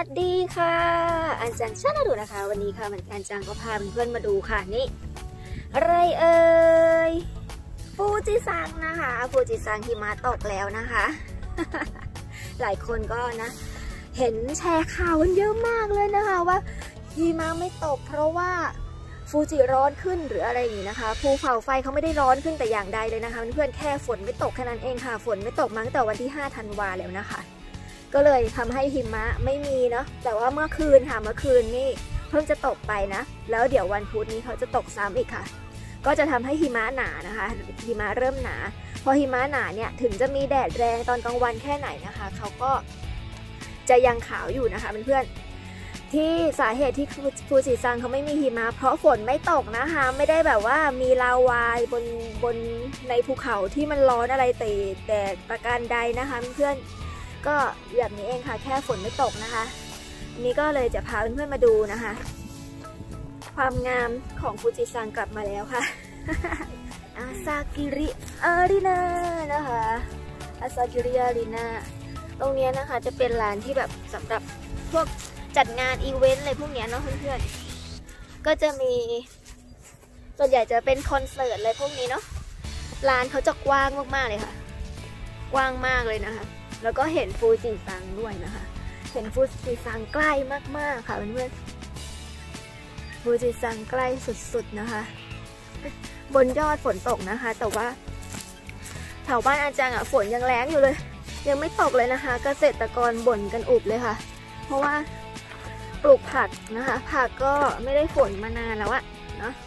ดีค่ะอันจังชาแนลดูนะคะวันนี้ค่ะอันจังก็พาเพื่อนๆมาดูค่ะนี่อะไรเอ่ยฟูจิซังนะคะฟูจิซังหิมะตกแล้วนะคะ หลายคนก็นะเห็นแชร์ข่าวกันเยอะมากเลยนะคะว่าหิมะไม่ตกเพราะว่าฟูจิร้อนขึ้นหรืออะไรอย่างนี้นะคะภูเขาไฟเขาไม่ได้ร้อนขึ้นแต่อย่างใดเลยนะคะเพื่อนๆแค่ฝนไม่ตกแค่นั้นเองค่ะฝนไม่ตกมาตั้งแต่วันที่5 ธันวาแล้วนะคะก็เลยทำให้หิมะไม่มีเนาะแต่ว่าเมื่อคืนนี่เพิ่งจะตกไปนะแล้วเดี๋ยววันพุธนี้เขาจะตกซ้ำอีกค่ะก็จะทำให้หิมะหนานะคะหิมะเริ่มหนาพอหิมะหนาเนี่ยถึงจะมีแดดแรงตอนกลางวันแค่ไหนนะคะเขาก็จะยังขาวอยู่นะคะเพื่อนๆที่สาเหตุที่ฟูจิซังเขาไม่มีหิมะเพราะฝนไม่ตกนะคะไม่ได้แบบว่ามีลาวาบนในภูเขาที่มันร้อนอะไรแต่ประการใดนะคะเพื่อนๆก็แบบนี้เองค่ะแค่ฝนไม่ตกนะคะอันนี้ก็เลยจะพาเพื่อนๆมาดูนะคะความงามของฟูจิซังกลับมาแล้วค่ะ อาซากิริอารีนานะคะอาซากิริอารีนาตรงนี้นะคะจะเป็นร้านที่แบบสำหรับพวกจัดงานอีเวนต์อะไรพวกนี้เนาะเพื่อนๆก็จะมีส่วนใหญ่จะเป็นคอนเสิร์ตอะไรพวกนี้เนาะร้านเขาจะกว้างมากๆเลยค่ะกว้างมากเลยนะคะแล้วก็เห็นฟูจิซังด้วยนะคะเห็นฟูจิซังใกล้มากๆค่ะเพื่อนๆฟูจิซังใกล้สุดๆนะคะบนยอดฝนตกนะคะแต่ว่าแถวบ้านอาจารย์ฝนยังแรงอยู่เลยยังไม่ตกเลยนะคะเกษตรกรบ่นกันอุบเลยค่ะเพราะว่าปลูกผักนะคะผักก็ไม่ได้ฝนมานานแล้วอะเนาะ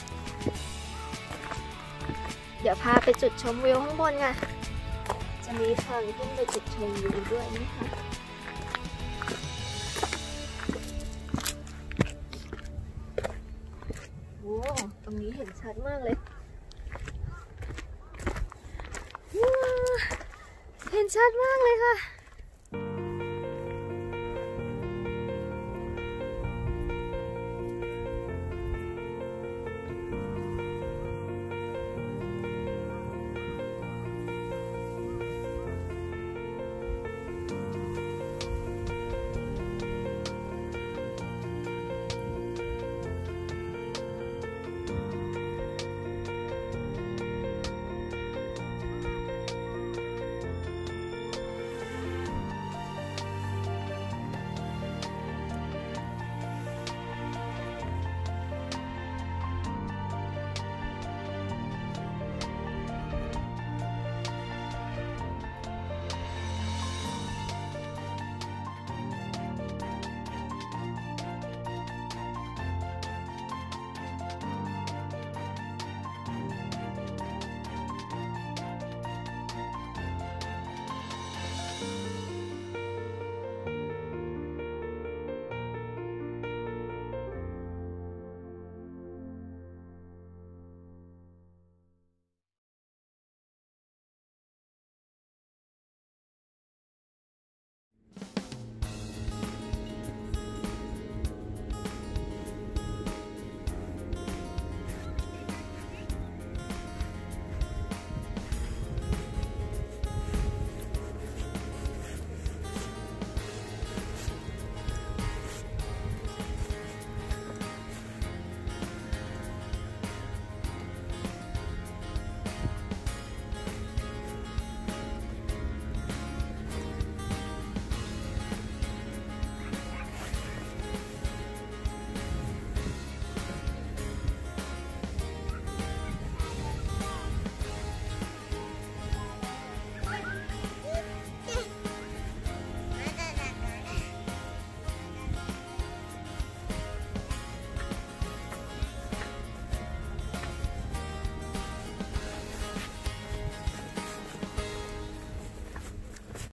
เดี๋ยวพาไปจุดชมวิวข้างบนค่ะจะมีทางขึ้นไปจุดชมวิวด้วยนะคะโอ้ตรงนี้เห็นชัดมากเลยเห็นชัดมากเลยค่ะ